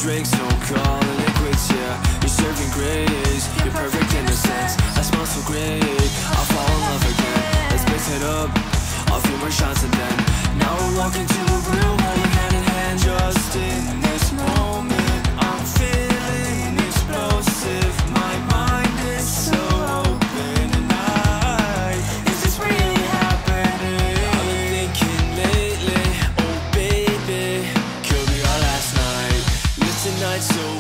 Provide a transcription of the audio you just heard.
drinks, no calling it quits, yeah. You're serving grace, you're perfect innocence. I smell so great, I'll fall in love again. Let's mix it up, a few more shots and then now we're walking to a real moment, hand in hand. Just in this moment, I'm feeling explosive. My mind is so open tonight. Is this really happening? I've been thinking lately, oh baby, could be our last night. Live tonight so